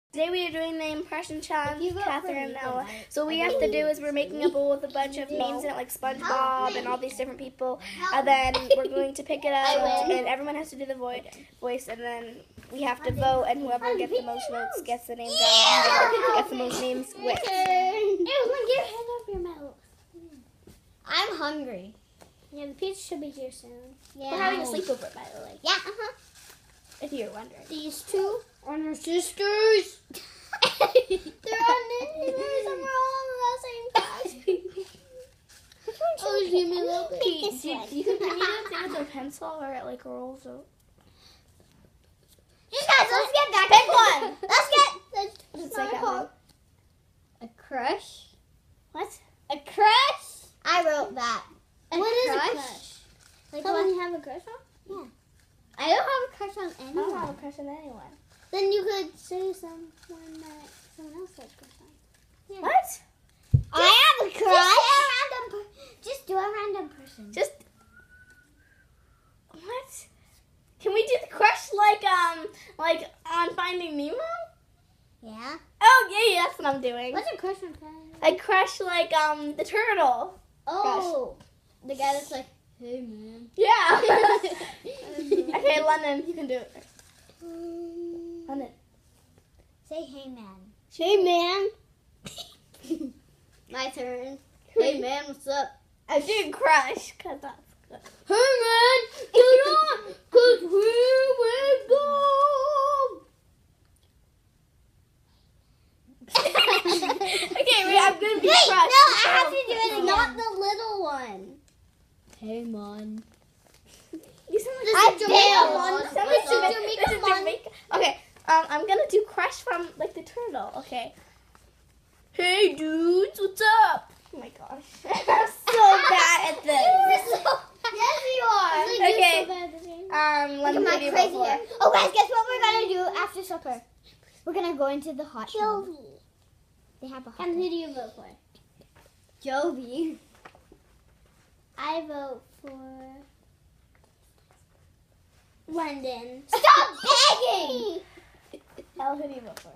Today we are doing the impression challenge, Catherine and Ella. So what we have to do is we're making a bowl with a bunch of names in it, like SpongeBob and all these different people. And then we're going to pick it up, and everyone has to do the voice, and then we have to vote, and whoever gets the most votes gets the name down, gets the most names with. I'm hungry. Yeah, the pizza should be here soon. Yeah. We're having a sleepover, by the way. Yeah. If you're wondering. These two are our sisters. They're on neighbors and we're all in the same class. Oh, give me a little bit. You can paint it with a pencil or it like rolls out. You guys, let's get back. Pick one. It's like A crush? What? A crush? I wrote that. What is crush? a crush? Like Someone what? you have a crush on? Yeah. I don't have a crush on I don't anyone. have a crush on anyone. Then you could say someone that someone else has a crush on. Yeah. What? I have a crush. Just do a random person. Just what? Can we do the crush like on Finding Nemo? Yeah. Oh yeah, that's what I'm doing. What's a crush on? I crush like the turtle. Oh. The guy that's like, hey man. Yeah. Okay, London, you can do it. London. Say hey man. Hey man. My turn. Hey man, what's up? I did crush, cause that's good. Hey man, get on, cause here we go. Okay, wait, I'm gonna be Wait, no, crushed. I have to do it. Not the little one. Hey man. You sound This like is Jamaica Mon. Sound This like is Jamaica. Jamaica This is Mon. Jamaica. Okay, I'm gonna do crush from like the turtle. Okay. Hey dudes, what's up? Oh my gosh, I'm so bad at this. Yes, you are. Okay. Let me Look at do my crazy before. hair. Oh, guys, guess what we're gonna do after supper? We're gonna go into the hot tub. They have a hot And who tub. do you vote for? Jovi. I vote for London. Stop begging! Elle, who do you vote for?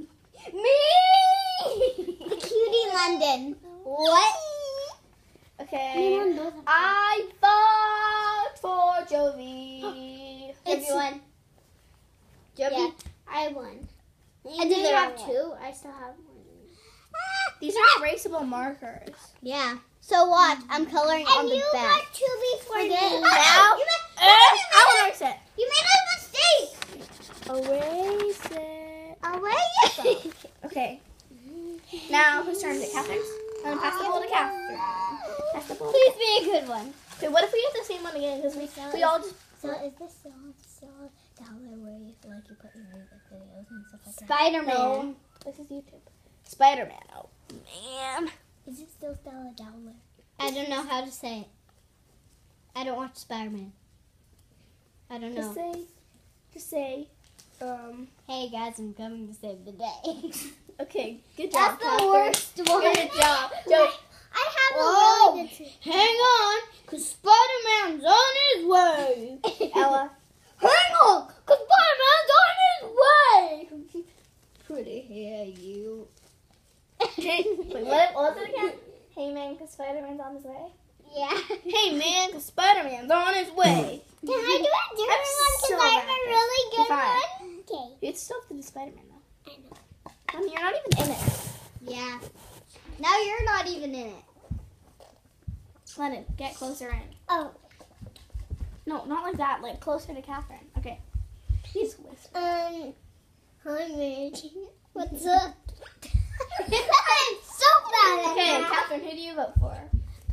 Me! Cutie London. What? Okay. Both of I vote for Jovi. It's Everyone. Jovi. Yeah, I won. I And did then the you wrong have one. two. I still have one. These are erasable markers. Yeah. So watch, I'm coloring on the back. And you got two before me. Now, I want to erase You made a mistake. it. Erase it. Erase. Okay. Now, whose turn is it? Catherine's? I'm gonna pass the ball to Catherine. Pass the ball. Please be a good one. Okay, what if we have the same one again? Because we all just. So is this still dollar where you feel like you put your music videos and stuff like that? Spider-Man. No, this is YouTube. Spider-Man. Oh, man. Is it still dollar? I don't know how to say it. I don't watch Spider-Man. I don't know. Just say, Hey guys, I'm coming to save the day. okay, good job, That's the worst one. Good job. Joey. I have Whoa. a really good Hang on, cause Spider-Man's on his way. Ella. Hang on, cause Spider-Man's on his way. pretty hair, you. Wait, what was it again? Hey man, cause Spider-Man's on his way. Yeah. Hey man, cause Spider-Man's on his way. Can I do a different I'm one? so Because I bad have at a this. really good Fine. one. Okay. You'd still have to do Spider-Man though. I know. I mean, you're not even in it. Yeah. Now you're not even in it. Lennon, get closer in. Oh. No, not like that. Like closer to Catherine. Okay. Please whisper. Hi, Mitch. What's up? I'm so bad at Okay, that. Catherine, who do you vote for?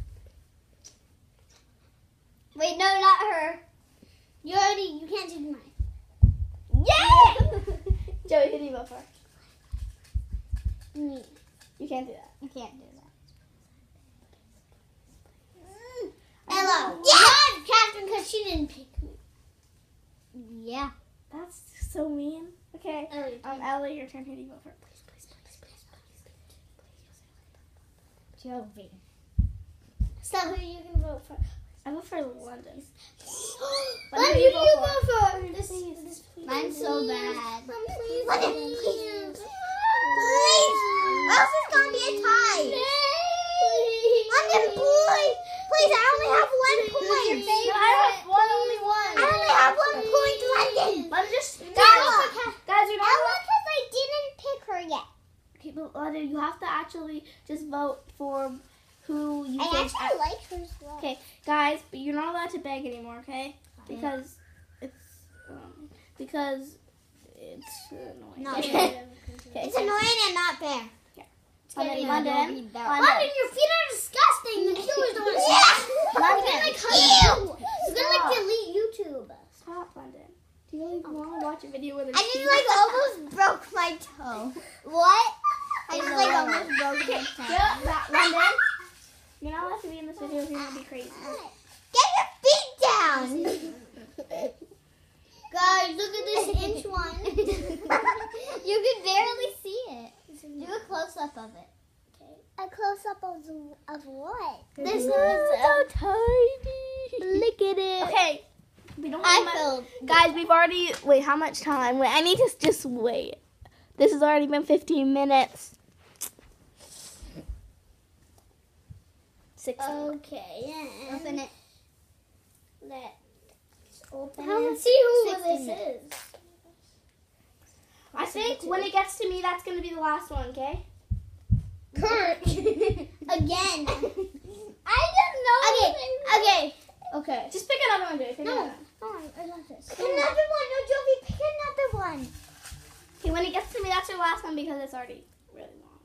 Wait, no, not her. You can't do mine. Yeah! Joey, who do you vote for? Me. You can't do that. You can't do that. Ella. Yeah! Catherine, because she didn't pick me. Yeah. That's so mean. Okay. Ellie, your turn. Who do you vote for? Please. Jovi. So who are you going to vote for? I vote for London. What Who do do you you vote vote for? This, Mine's so bad. Please. London, please. London, you have to actually just vote for who you think. I actually like her as well. Okay, guys, but you're not allowed to beg anymore, okay? Because it's annoying. Not Okay. fair. Okay, It's annoying and not fair. London, London, your feet are disgusting. The killers don't want to see. London, It's gonna like delete YouTube. Stop, London. Do you really want to watch a video where there's I just like almost broke my toe. What? I just like almost broke my toe. London, you're not allowed to be in this video if you're gonna be crazy. Get your feet down. Guys, look at this inch one. You can barely see it. Do a close-up of it. Okay. A close-up of what? This is so tiny. Look at it. Okay. We don't I have filled. Guys, we've already... Wait, how much time? Wait, I need to just wait. This has already been 15 minutes. 6. Okay, yeah. Open it. Let's open Let's it. see who 16 this minutes. is. I think when it gets to me, that's going to be the last one, okay? Kurt. Again. I didn't know. Okay. Okay. Just pick another one, dude. Pick another one. Oh, I got this. Another one. No, Jovi, pick another one. Okay, when it gets to me, that's your last one because it's already really long.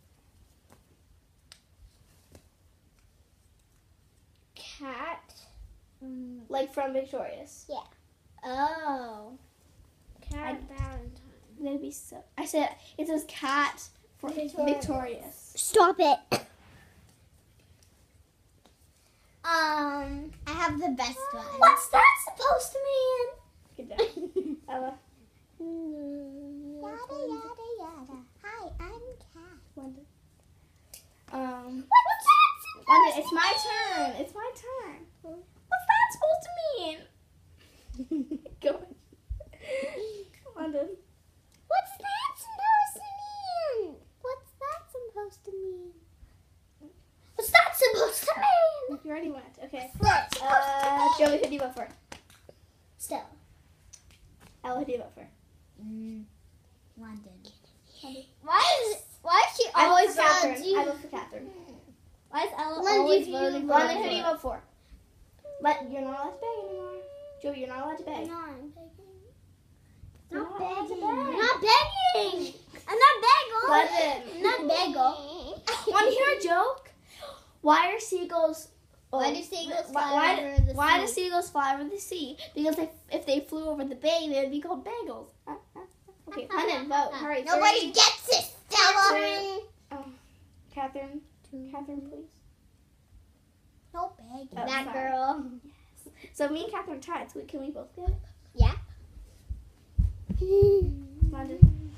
Cat. Like from Victorious. Oh. Cat Valentine. Maybe so. I said, it says cat for Victorious. Stop it. I have the best one. What's that supposed to mean? Good job. Ella. Yada, yada, yada. Hi, I'm Cat. London. What's that? London, it's my turn. It's my turn. What's that supposed to mean? Go on. London. What's that supposed to mean? What's that supposed to mean? What's that supposed to mean? You already went. Okay. What? Joey, who do you vote for? Still. Ella, who do you vote for? London. Why is she I always vote for Catherine. voting? I vote for Catherine. Why is Ella London, always do you voting for London, who do Ella? you vote for? You're not allowed to beg anymore. Joey, you're not allowed to beg. No, I'm begging. You're Not allowed to begging. beg. I'm not begging. I'm not begging. London. I'm not begging. Want to hear a joke? Why are seagulls... Why do seagulls why, fly why, over the why sea? do seagulls fly over the sea? Because if they flew over the bay, they would be called bagels. Okay, London, vote. Hurry. Nobody 3, gets it, Stella. 2, Catherine. Catherine, please. No begging. Oh, That sorry. girl. So me and Catherine tied. So can we both get it? Yeah. London.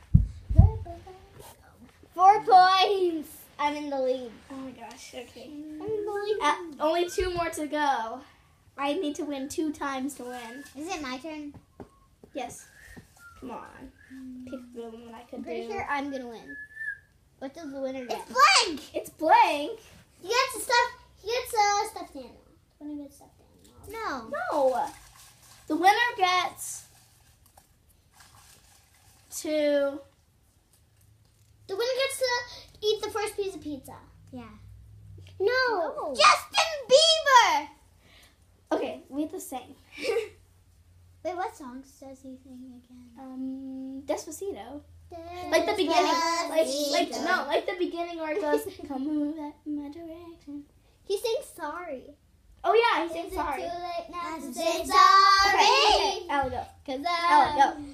4 points. I'm in the lead. Oh my gosh. Okay. I'm in the lead. Only 2 more to go. I need to win 2 times to win. Is it my turn? Yes. Come on. Pick the one I could I'm pretty do. sure I'm gonna win. What does the winner get? It's blank. It's blank. He gets a stuffed animal. When I get stuffed animal. No. No. The winner gets to... The winner gets to eat the first piece of pizza. Yeah. No. Justin Bieber. Okay, we have to sing. Wait, what songs does he sing again? Despacito. Like the beginning. Like the beginning where it goes, come move at my direction. He sings Sorry. Oh yeah, he Is sings it sorry. too late now to say say sorry? Okay, Ella, go. Cause Ella, go.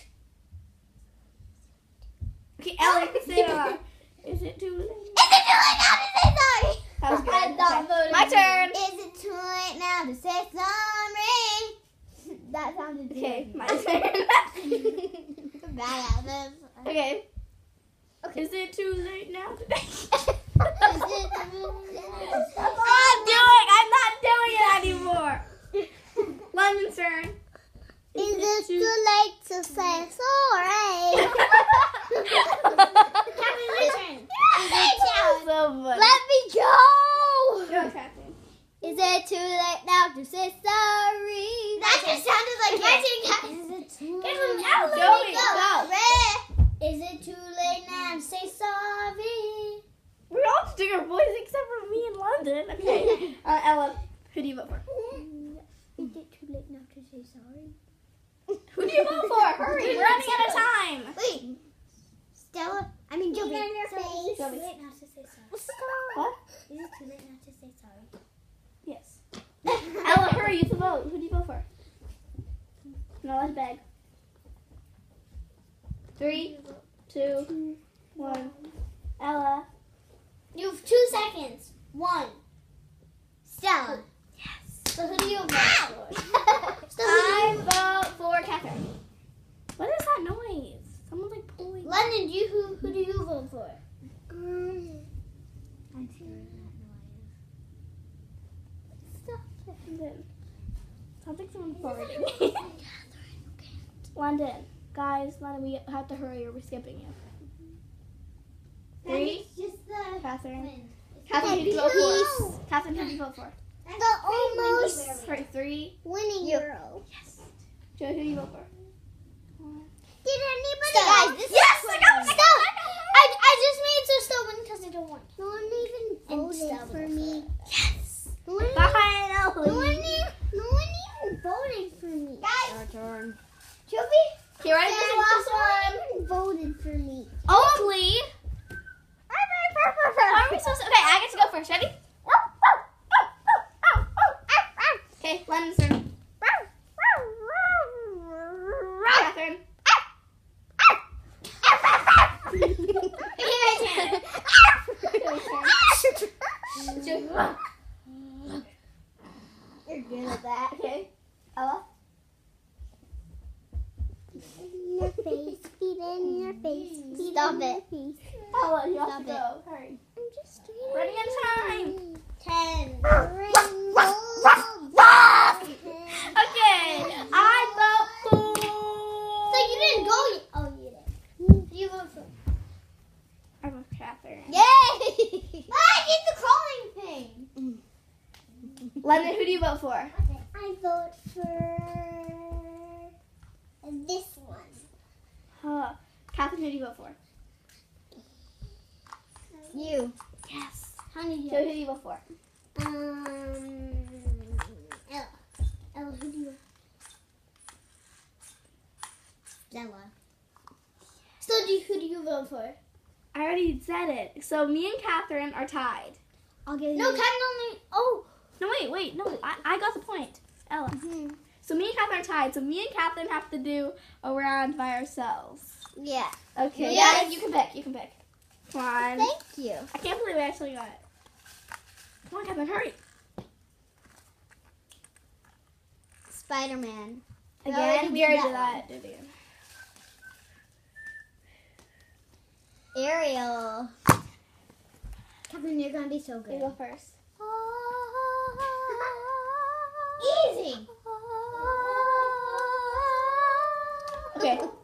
Okay, Ella, you can say it aloud. Is it too late? Is it too late now to say sorry? That was good. I thought voting. My turn. Is it too late now to say sorry? That sounded Okay, good. my turn. Bad at this. Okay. Is it too late now? I'm not doing it anymore. London's turn. Is it too late to say sorry? So funny. Let me go. Go, Catherine. Is it too late now to say sorry? That just sounded like it. Is it too Catherine, late? now let Joey, me go. go. Is it too late now to say sorry? your voice except for me in London. Okay. Ella, who do you vote for? Is it too late now to say sorry? Who do you vote for? Hurry, we're running out of time. Wait. Stella? I mean, Joby. on your Stella, face. Is it too late now to say sorry? What? Is it too late now to say sorry? Yes. Ella, hurry, you have to vote. Who do you vote for? No, let's beg. 3, 2, 1. Ella. You have 2 seconds. 1. Stella. Yes. So who do you vote for? I vote for Catherine. What is that noise? Someone's like pulling. London, who do you vote for? I'm hearing Stop it. Sounds like someone's farting. London. Guys, London, we have to hurry or we're skipping you. 3, It's just the Catherine. wind. Catherine, who do you vote for? Catherine, who do you vote for? The almost Sorry, 3. winning girl. Yes. Joe, who do you vote for? Did anybody? Stop. Guys, this Yes, is I got it. Stop. I just made so still win because I don't want. No one even And voted Stella for voted me. Yes. No one, Finally. no one even voted for me. Guys, Your turn. Joby. Okay, ready for the last one? No one voted for me. Only. How are we supposed to? Okay, I get to go first. Ready? Okay, London's turn. Catherine. You're good at that. Okay. Ella. In your face, feet in your face. Stop it. Ella, you have Stop to go. Hurry. I'm just Running out of time. 10. Okay, I vote for. So you didn't go yet. Oh, you did. You vote for. I vote for Catherine. Yay! I did the crawling thing. London, who do you vote for? I vote for this one. Catherine, who do you vote for? You. Yes. How many Joe, who do you vote for? Ella. Ella, who do you? Stella. So who do you vote for? I already said it. So me and Catherine are tied. I'll give you. No, Catherine only. Oh. No, wait. No, I got the point. Ella. So me and Catherine are tied. So me and Catherine have to do a round by ourselves. Yeah. Okay. Yes. Yeah, you can pick. Come on. Thank you. I can't believe I actually got it. Come on, Catherine, hurry. Spider-Man. Again? We already did that. Do it again. Ariel. Catherine, you're gonna be so good. You go first. Easy. Okay.